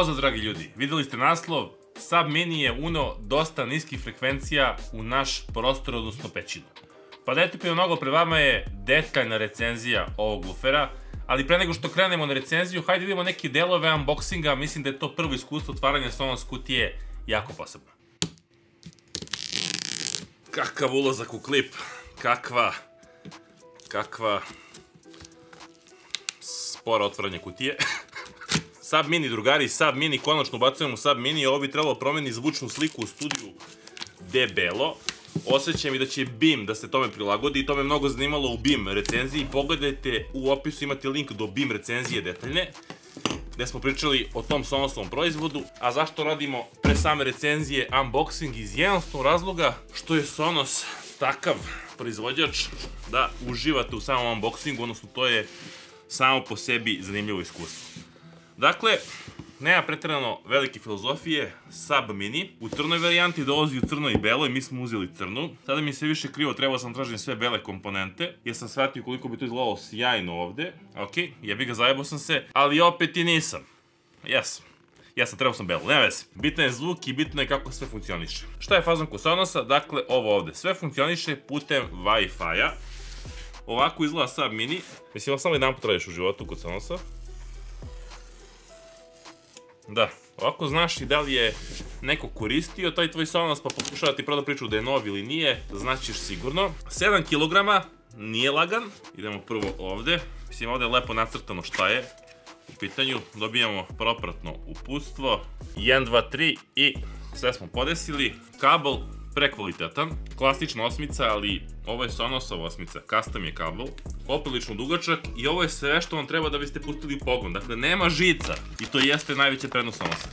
Pozdrav dragi ljudi, videli ste naslov, Sub Mini je uneo dosta niskih frekvencija u naš prostor, odnosno pećinu. Pa da eto mnogo, pred vama je detaljna recenzija ovog wufera, ali pre nego što krenemo na recenziju, hajde vidimo neke delove unboxinga, mislim da je to prvo iskustvo otvaranja Sonos kutije jako posebno. Kakav ulazak u klip, kakva spora otvaranje kutije. Sub Mini, drugari, Sub Mini, konačno ubacujemo Sub Mini, ovo bi trebalo promeniti zvučnu sliku u studiju debelo. Osjećam i da će BIM da se tome prilagodi i to me mnogo zanimalo u BIM recenziji. Pogledajte, u opisu imate link do BIM recenzije detaljne, gde smo pričali o tom Sonosovom proizvodu. A zašto radimo pre same recenzije unboxing? Iz jednostavnog razloga što je Sonos takav proizvođač da uživate u samom unboxingu, odnosno to je samo po sebi zanimljivo iskustvo. Dakle, nema pretjerano velike filozofije, Sub Mini. U crnoj varijanti dolazi u crnoj i beloj, mi smo uzeli crnu. Sada mi se više krivo, trebao sam tražiti sve bele komponente, jer sam shvatio koliko bi to izgledalo sjajno ovde. Ok, jebi ga, zajebao sam se, ali opet i nisam. Jesam, trebao sam belu, nema veze. Bitan je zvuk i bitno je kako sve funkcioniše. Šta je fazon kod Sonosa? Dakle, ovo ovde. Sve funkcioniše putem Wi-Fi-a. Ovako izgleda Sub Mini. Mislim, samo jedan put radiš u životu kod Sonosa. Da, ovako znaš i da li je neko koristio taj tvoj Sonos pa pokušava ti proda priču da je nov ili nije, značiš sigurno. 7 kg, nije lagan. Idemo prvo ovde. Mislim, ovde je lepo nacrtano šta je u pitanju. Dobijamo propratno uputstvo. 1, 2, 3 i sve smo podesili. Kabel prekvalitetan, klasična osmica, ali ovo je Sonosova osmica, custom je kabel, poprilično dugačak i ovo je sve što vam treba da biste pustili pogon, dakle nema žica i to jeste najveća prednost Sonosa.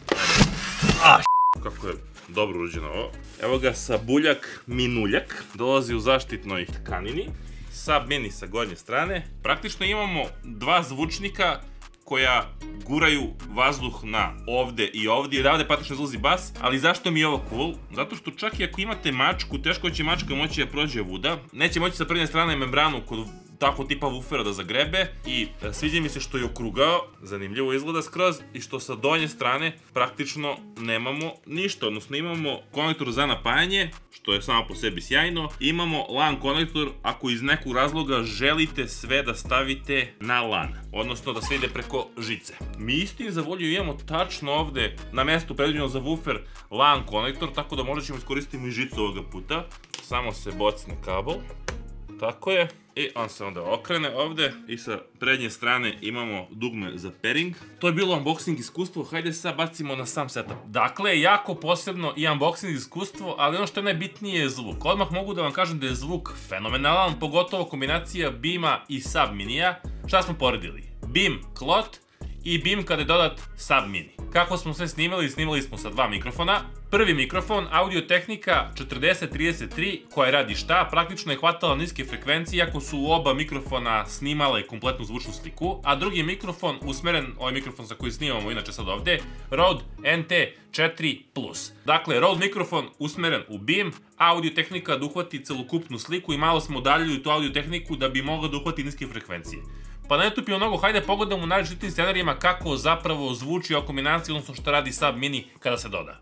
Kako je dobro urađeno ovo. Evo ga sabuljak minuljak, dolazi u zaštitnoj tkanini, Sub Mini sa gornje strane. Praktično imamo dva zvučnika koja guraju vazduh na ovde i ovde, jer ovde praktično izlazi bas, ali zašto mi je ovo cool? Zato što čak i ako imate mačku, teško će mačka moći da prođe vuda, neće moći sa prednje strane membranu kod tako tipa wufera da zagrebe i sviđa mi se što je okrugao, zanimljivo izgleda skroz, i što sa donje strane praktično nemamo ništa, odnosno imamo konektor za napajanje, što je samo po sebi sjajno, imamo LAN konektor ako iz nekog razloga želite sve da stavite na LAN, odnosno da sve ide preko žice. Mi istini za volju imamo tačno ovde na mestu predviđeno za woofer LAN konektor, tako da možda ćemo iskoristiti i žicu ovoga puta. Samo se bocne kabel, tako je. I on se onda okrene ovde i sa prednje strane imamo dugme za pairing. To je bilo unboxing iskustvo, hajde sad bacimo na sam setup. Dakle, jako posebno i unboxing iskustvo, ali ono što je najbitnije je zvuk. Odmah mogu da vam kažem da je zvuk fenomenalan, pogotovo kombinacija BIM-a i Sub Minija. Šta smo poredili? BIM Klot i BIM kada je dodat Sub Mini. Kako smo sve snimali? Snimali smo sa dva mikrofona. Prvi mikrofon, Audio-Technica 4033, koja radi šta? Praktično je hvatala niske frekvencije, iako su oba mikrofona snimale kompletnu zvučnu sliku. A drugi mikrofon, usmeren, ovaj mikrofon sa koji snimamo inače sad ovde, Rode NT4+. Dakle, Rode mikrofon usmeren u BIM, Audio-Technica da uhvati celokupnu sliku i malo smo udaljili tu Audio-Tehniku da bi mogla da uhvati niske frekvencije. Pa na YouTube je mnogo, hajde pogledamo u najrazličitim scenarijima kako zapravo zvuči ova kombinacija, odnosno što radi Sub Mini kada se doda.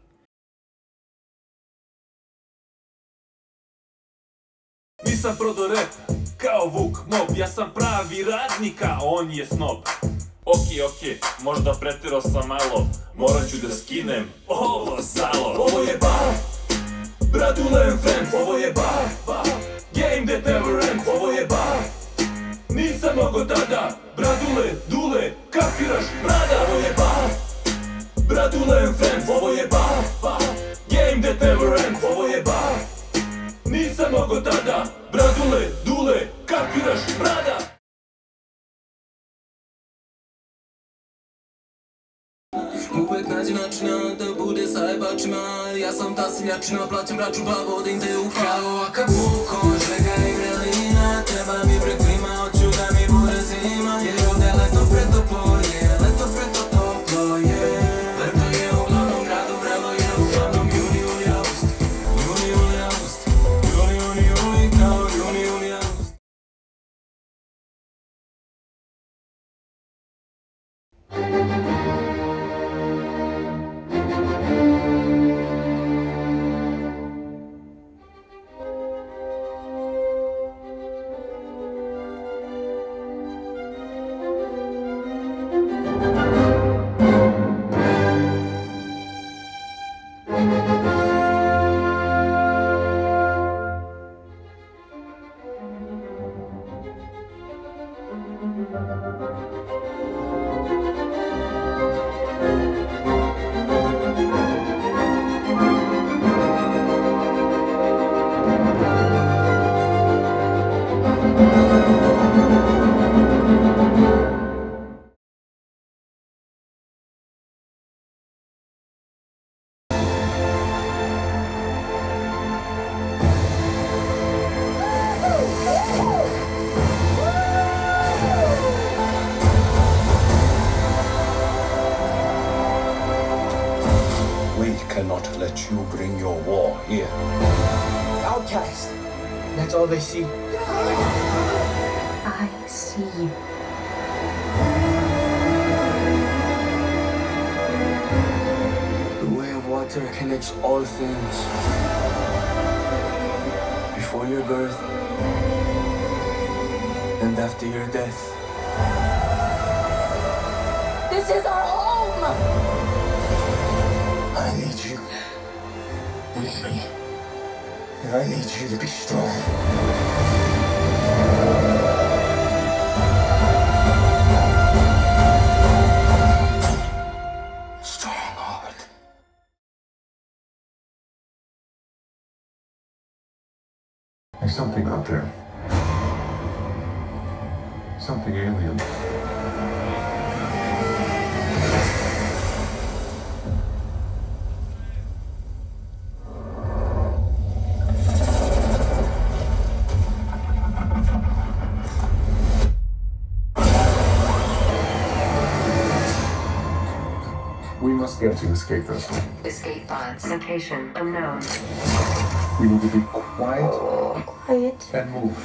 Nisam prodao rap kao Vuk Mob, ja sam pravi radnik, a on je snob. Ok, možda preterao sam malo, morat ću da skinem ovo salo. Ovo je bar, Bradule and Friends, ovo je bar, game that never ends, ovo je bar. Nisam mogo tada, Bradule, Dule, kapiraš, brada. Ovo je bar, Bradule and Friends, ovo je bar, game that never ends, ovo je bar. Nisam mogo tada, Bradule, Dule, kapiraš, brada. Uvek nađi načina da bude sa jebačima. Ja sam ta seljačina, plaćam račun pa vodim te u pravo. A kad buko, čega i grelina, treba mi preklima, hoću da mi bude zima. Jer ovde leto pretoplo je, leto pretoplo je. Leto je u glavnom gradu, vrelo je u glavnom juni, juli, august. Juni, juli, august. Juni, juni, juli, kao juni, juli, august. you bring your war here? Outcast. That's all they see. I see you. The way of water connects all things. Before your birth and after your death. This is our home! I need you with me. And I need you to be strong. Strongheart. There's something out there. Something alien. We must get to escape vessel. Escape pods. Location unknown. We need to be quiet Quiet. and move.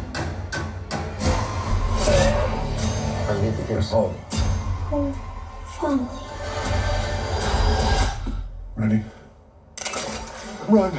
I need to get us home. Family. Ready? Run!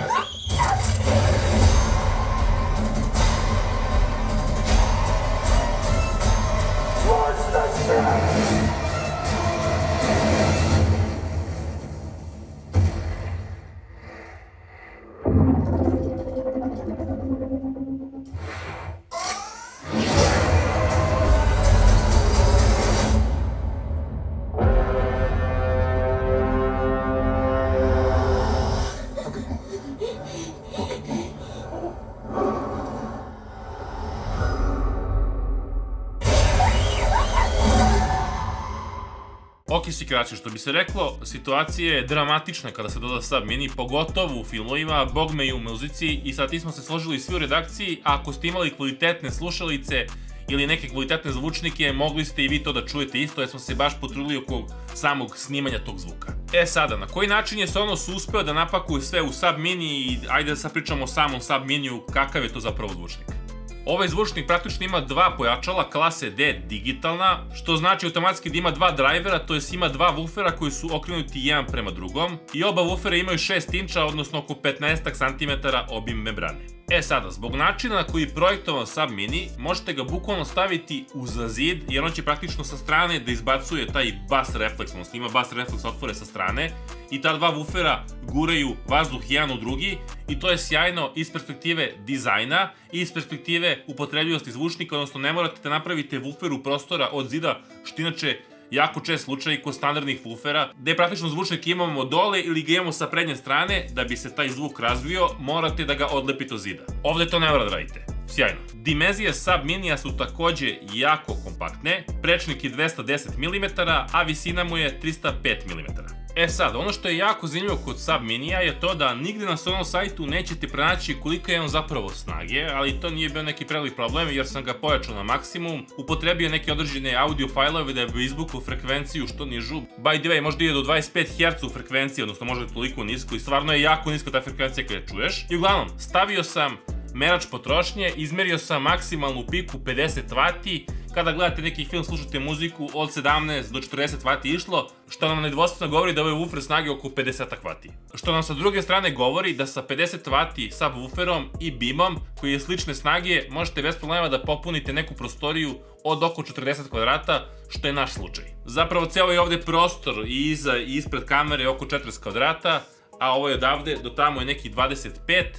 Ok si kraći, što bi se reklo, situacija je dramatična kada se doda sub mini, pogotovo u filmovima, bogme i u muzici, i sad ti smo se složili svi u redakciji, a ako ste imali kvalitetne slušalice ili neke kvalitetne zvučnike, mogli ste i vi to da čujete isto, jer smo se baš potrudili oko samog snimanja tog zvuka. E sada, na koji način je Sonos uspeo da napakuje sve u sub mini i ajde da sad pričamo o samom sub miniju, kakav je to zapravo zvučnik. Ovaj zvučnik praktično ima dva pojačala klase D digitalna, što znači automatski da ima dva drajvera, to jest ima dva wufera koji su okrenuti jedan prema drugom i oba wufera imaju 6 inča, odnosno oko 15 cm obim membrane. E sada, zbog načina na koji je projektovan sub mini, možete ga bukvalno staviti uza zid, jer on će praktično sa strane da izbacuje taj bass refleks, odnosno ima bass refleks otvore sa strane i ta dva wufera guraju vazduh jedan u drugi i to je sjajno iz perspektive dizajna i iz perspektive upotrebljivosti zvučnika, odnosno ne morate da napravite wuferu prostora od zida, što inače jako čest slučaj kod standardnih wufera, gde praktično zvučnik imamo dole ili ga imamo sa prednje strane, da bi se taj zvuk razvio, morate da ga odlepite od zida. Ovde to ne mora da radite. Sjajno. Dimenzije sub minija su takođe jako kompaktne, prečnik je 210 mm, a visina mu je 305 mm. E sad, ono što je jako zanimljivo kod sub minija je to da nigde na Sonos sajtu nećete pronaći koliko je on zapravo snage, ali to nije bio neki prevelik problem jer sam ga pojačao na maksimum, upotrebio neke određene audio fajlove da bi izvukao frekvenciju što nižu. By the way, možda ide do 25 Hz u frekvenciji, odnosno možda je toliko nisko i stvarno je jako nisko ta frekvencija kada je čuješ. I uglavnom, stavio sam merač potrošnje, izmerio sam maksimalnu piku 50 W, kada gledate neki film, slušate muziku, od 17 do 40 W išlo, što nam nedvosmisleno govori da ovaj woofer snage oko 50 W. Što nam sa druge strane govori da sa 50 W subwooferom i beamom, koji je slične snage, možete bez problema da popunite neku prostoriju od oko 40 kvadrata, što je naš slučaj. Zapravo ceo je ovde prostor i iza i ispred kamere oko 40 kvadrata, a ovo je odavde do tamo je neki 25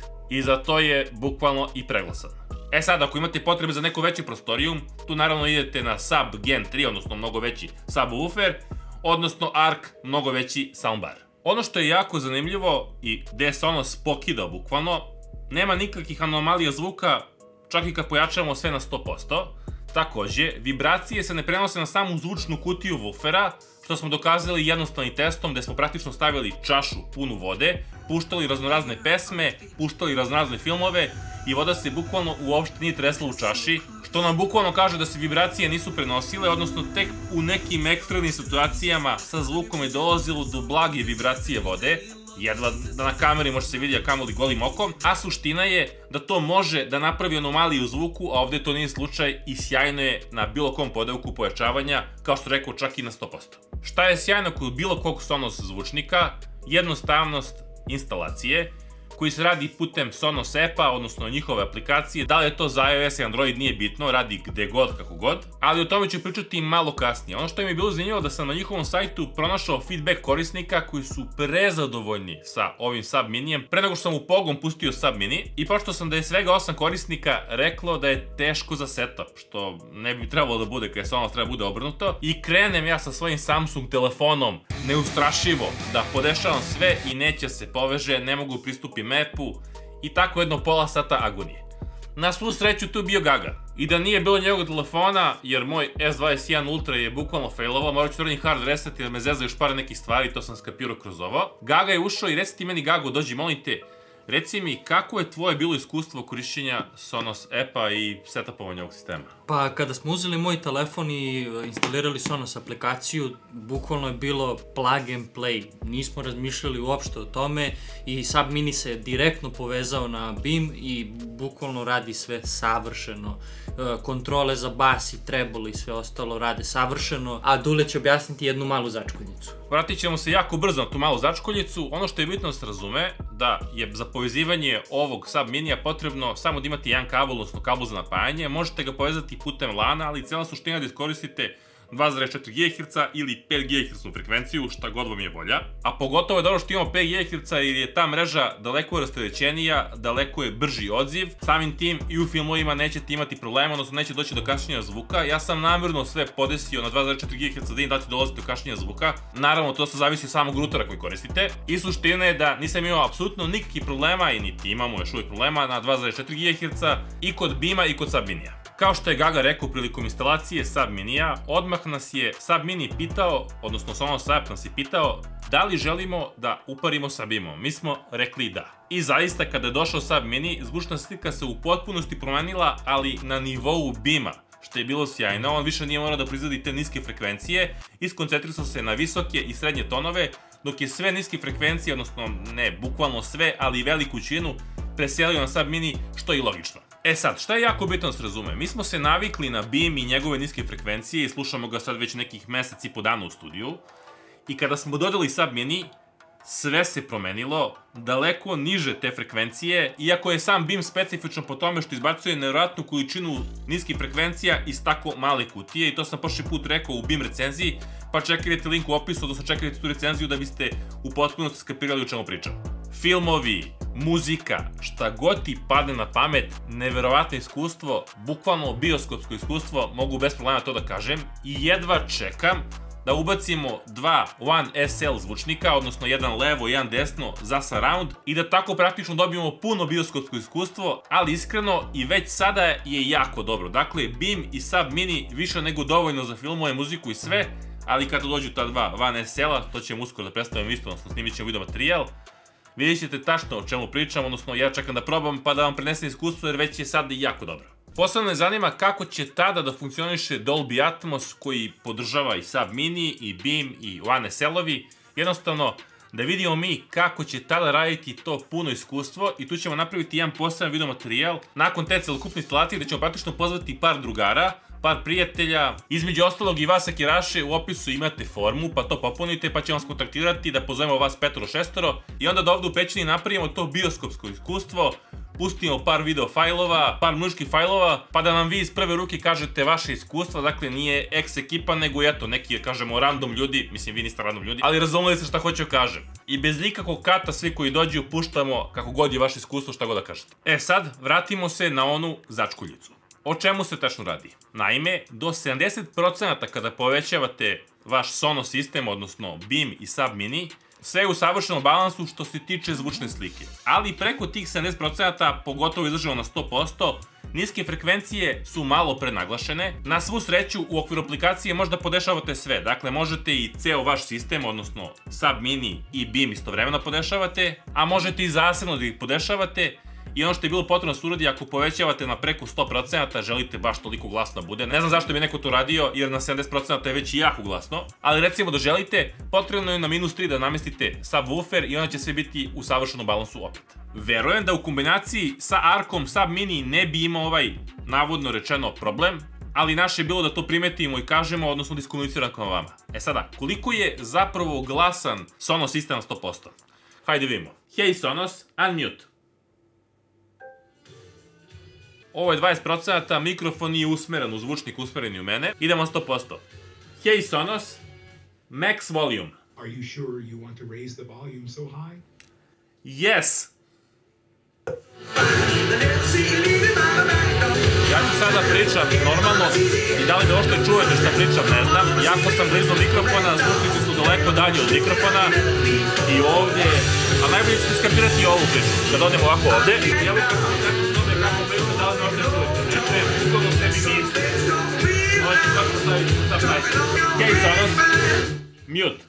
i za to je bukvalno i preglasan. E sad, ako imate potrebe za neku veću prostoriju, tu naravno idete na Sub Gen 3, odnosno mnogo veći subwoofer, odnosno ARC, mnogo veći soundbar. Ono što je jako zanimljivo i gde je Sonos pokidao bukvalno, nema nikakvih anomalija zvuka, čak i kad pojačamo sve na 100%. Takođe, vibracije se ne prenose na samu zvučnu kutiju woofera, što smo dokazali jednostavnim testom gde smo praktično stavili čašu punu vode, puštali raznorazne pesme, puštali raznorazne filmove i voda se bukvalno uopšte nije tresla u čaši, što nam bukvalno kaže da se vibracije nisu prenosile, odnosno tek u nekim ekstremnim situacijama sa zvukom je dolazilo do blage vibracije vode jedva da na kameri može se vidi, a kamoli golim okom, a suština je da to može da napravi anomaliju u zvuku, a ovde to nije slučaj i sjajno je na bilo kom podelku pojačavanja, kao što rekao čak i na 100%. Šta je sjajno kod bilo kog Sonos zvučnika? Jednostavnost instalacije, koji se radi putem Sonos appa, odnosno njihove aplikacije. Da li je to za iOS i Android nije bitno, radi gde god, kako god, ali o tome ću pričati malo kasnije. Ono što mi je bilo zanimljivo da sam na njihovom sajtu pronašao feedback korisnika koji su prezadovoljni sa ovim Sub Minijem pre nego što sam u pogon pustio Sub Mini i pošto sam da je svega 8 korisnika reklo da je teško za setup, što ne bi trebalo da bude kada Sonos treba bude obrnuto, i krenem ja sa svojim Samsung telefonom neustrašivo da podešavam sve i neće se poveže, ne mogu pristupiti mapu i tako jedno pola sata agonije. Na svu sreću tu bio Gaga i da nije bilo njegovog telefona, jer moj S21 Ultra je bukvalno failovao, morat ću da radim hard reset jer me zeza još par nekih stvari, to sam skapirao kroz ovo. Gaga je ušao i reci ti meni Gago, dođi molim te, reci mi kako je tvoje bilo iskustvo korišćenja Sonos appa i setupovanja ovog sistema? Pa kada smo uzeli moj telefon i instalirali Sonos aplikaciju, bukvalno je bilo plug and play. Nismo razmišljali uopšte o tome i Sub Mini se direktno povezao na BIM i bukvalno radi sve savršeno. Kontrole za bas i treble i sve ostalo rade savršeno, a Dule će objasniti jednu malu začkoljicu. Vratit ćemo se jako brzo na tu malu začkoljicu. Ono što je bitno da se razume, da je za povezivanje ovog Sub Minija potrebno samo da imate jedan kabel, odnosno kabel za napajanje. Možete ga povezati putem LAN-a, ali cijela suština je da iskoristite 2,4 GHz ili 5 GHz frekvenciju, šta god vam je volja. A pogotovo je dobro što imamo 5 GHz jer je ta mreža daleko rasterećenija, daleko je brži odziv. Samim tim i u filmovima nećete imati problema, odnosno neće doći do kašnjenja zvuka. Ja sam namjerno sve podesio na 2,4 GHz da im dati dolaziti do kašnjenja zvuka. Naravno, to se zavisi od samog rutera koji koristite. I suština je da nisam imao apsolutno nikakvih problema i niti imamo još uvijek problema na 2,4 GHz i kod BIM-a i kod Sub Minija. Kao što je Gaga rekao prilikom instalacije Sub Minija, odmah nas je Sub Mini pitao, odnosno Sonos app nas je pitao da li želimo da uparimo sa BIM-om. Mi smo rekli da. I zaista kada je došao Sub Mini, zvučna slika se u potpunosti promenila, ali na nivou BIM-a, što je bilo sjajno. On više nije morao da proizvodi te niske frekvencije i skoncentrisao se na visoke i srednje tonove, dok je sve niske frekvencije, odnosno ne bukvalno sve, ali i veliku većinu, preselio na Sub Mini, što je i logično. E sad, šta je jako bitno da se razume? Mi smo se navikli na BIM i njegove niske frekvencije i slušamo ga sad već nekih mesec i po dana u studiju. I kada smo dodali Sub Mini, sve se promenilo, daleko niže te frekvencije, iako je sam BIM specifičan po tome što izbacuje nevjerojatnu količinu niskih frekvencija iz tako male kutije i to sam prošli put rekao u BIM recenziji, pa čekajte link u opisu, odnosno čekajte tu recenziju da biste u potpunosti skapirali o čemu pričam. Filmovi, muzika, šta god ti padne na pamet, neverovatno iskustvo, bukvalno bioskopsko iskustvo, mogu bez problema to da kažem i jedva čekam da ubacimo dva One SL zvučnika, odnosno jedan levo i jedan desno za surround i da tako praktično dobijemo puno bioskopsko iskustvo, ali iskreno i već sada je jako dobro. Dakle, BIM i Sub Mini više nego dovoljno za filmove, muziku i sve, ali kada dođu ta dva One SL-a, to ćemo uskoro da predstavim isto, odnosno snimit ćemo video materijal, vidjet ćete tačno o čemu pričam, odnosno ja čekam da probam pa da vam prenesem iskustvo jer već je sad jako dobro. Posebno me zanima kako će tada da funkcioniše Dolby Atmos koji podržava i Sub Mini, i BIM, i One SL-ovi. Jednostavno, da vidimo mi kako će tada raditi to puno iskustvo i tu ćemo napraviti jedan poseban video materijal nakon te celokupne instalacije gde ćemo praktično pozvati par drugara, par prijatelja, između ostalog i vas Akiraše, u opisu imate formu, pa to popunite, pa ćemo vas kontaktirati da pozovemo vas 5-6 i onda da ovde u pećini napravimo to bioskopsko iskustvo, pustimo par video fajlova, par muzičkih fajlova, pa da nam vi iz prve ruke kažete vaše iskustva, dakle nije ex ekipa, nego eto, neki, kažemo, random ljudi, mislim vi niste random ljudi, ali razumeli ste šta hoću kažem. I bez nikakvog kata svi koji dođu puštamo kako god je vaše iskustvo, šta god da kažete. E sad, vratimo se na onu začkuljicu. O čemu se tačno radi? Naime, do 70% kada povećavate vaš Sonos sistem, odnosno BIM i Sub Mini, sve je u savršenom balansu što se tiče zvučne slike. Ali preko tih 70%, pogotovo izraženo na 100%, niske frekvencije su malo prenaglašene. Na svu sreću, u okviru aplikacije možda podešavate sve. Dakle, možete i ceo vaš sistem, odnosno Sub Mini i BIM istovremeno podešavate, a možete i zasebno da ih podešavate. I ono što je bilo potrebno da se uradi, ako povećavate na preko 100%, želite baš toliko glasno bude. Ne znam zašto bi neko to radio, jer na 70% je već i jako glasno. Ali recimo da želite, potrebno je na -3 da namestite subwoofer i onda će sve biti u savršenom balansu opet. Verujem da u kombinaciji sa Arkom Sub Mini ne bi imao ovaj, navodno rečeno, problem, ali naše je bilo da to primetimo i kažemo, odnosno da iskomuniciram kao vama. E sada, koliko je zapravo glasan Sonos sistem na 100%? Hajde vidimo. Hey Sonos, unmute. Ovo je 20%, mikrofon nije usmeren, zvučnik usmeren je u mene. Idemo na 100%. Hey Sonos, max volume. Are you sure you want to raise the volume so high? Yes! Ja ću sada pričam normalno i da li da uopšte čujete šta pričam, ne znam. Jako sam blizu mikrofona, zvučnici su daleko dalje od mikrofona i ovdje, a najbolje ćete skapirati i ovu priču. Kad odem ovako ovdje, ja uvijek kako mi tako zove kako pričam, da li me uopšte čujete. Ne čujem, ukoliko sebi misli. Ovo ću kako staviti subtitle. Hey Sonos, mute.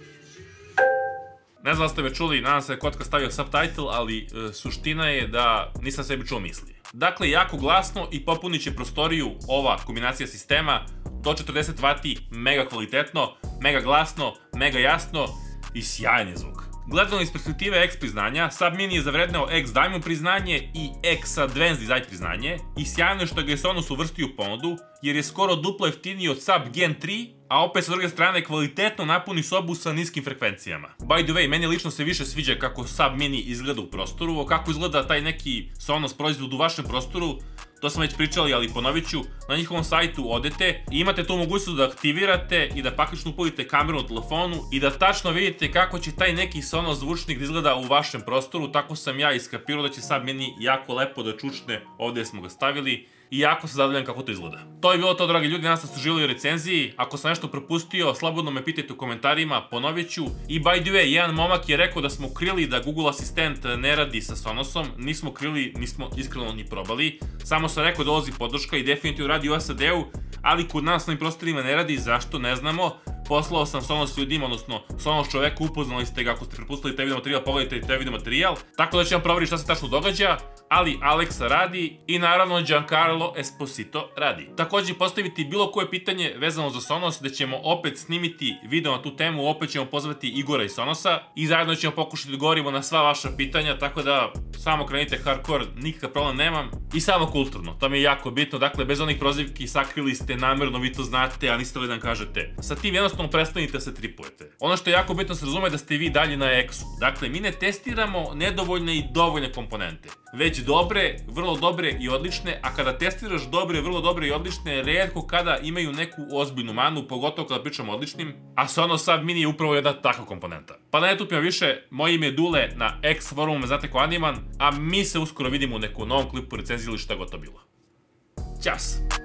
Ne znam da ste me čuli, nadam se da je Kotka stavio subtitle, ali suština je da nisam sebi čuo misli. Dakle, jako glasno i popunit će prostoriju ova kombinacija sistema do 40 W, mega kvalitetno, mega glasno, mega jasno i sjajan je zvuk. Gledano iz perspektive X priznanja, Sub Mini je zavredneo X Diamond priznanje i X Advanced Design priznanje i sjajno je što ga je Sonos uvrstio u ponudu, jer je skoro duplo jeftiniji od Sub Gen 3, a opet sa druge strane kvalitetno napuni sobu sa niskim frekvencijama. By the way, meni lično se više sviđa kako Sub Mini izgleda u prostoru, kako izgleda taj neki Sonos proizvod u vašem prostoru, to sam već pričali, ali ponovit ću, na njihovom sajtu odete i imate tu mogućnost da aktivirate i da paklično upojite kameru na telefonu i da tačno vidite kako će taj neki Sonos zvučnik da izgleda u vašem prostoru. Tako sam ja iskapirao da će Sub Mini jako lepo da čučne, ovdje smo ga stavili i jako se zadovoljan kako to izgleda. To je bilo to, dragi ljudi, danas ste uživali u recenziji. Ako sam nešto propustio, slobodno me pitajte u komentarima, ponovit ću. I by the way, jedan momak je rekao da smo krili da Google Asistent ne radi sa Sonosom. Nismo krili, nismo iskreno ni probali. Samo sam rekao da dolazi podrška i definitivno radi u SAD-u, ali kod nas na ovim prostorima ne radi, zašto ne znamo. Poslao sam Sonos ljudima, odnosno Sonos čoveku, upoznali ste ga ako ste prepustili taj video materijal, pogledajte taj video materijal. Tako da ću vam provjeriti šta se tačno događa, ali Alexa radi i naravno Giancarlo Esposito radi. Također postaviti bilo koje pitanje vezano za Sonos, da ćemo opet snimiti video na tu temu, opet ćemo pozvati Igora iz Sonosa i zajedno ćemo pokušati da odgovorimo na sva vaša pitanja, tako da samo krenite hardcore, nikakav problem nemam. I samo kulturno, to mi je jako bitno, dakle bez onih prozivki, sakrili ste namjerno, vi to znate, a niste li da nam kažete. Sa tim jednostavno prestanite da se tripujete. Ono što je jako bitno se razume da ste vi dalje na X-u. Dakle, mi ne testiramo nedovoljne i dovoljne komponente, već dobre, vrlo dobre i odlične, a kada testiraš dobre, vrlo dobre i odlične, rijetko kada imaju neku ozbiljnu manu, pogotovo kada pričamo o odličnim, a Sonos Sub Mini je upravo jedna takva komponenta. Pa da ne tupimo više, moje ime je Dule, na X forumu me znate ko Animan, a mi se uskoro vidimo u nekom novom klipu, recenziji ili šta god to bilo. Ćas!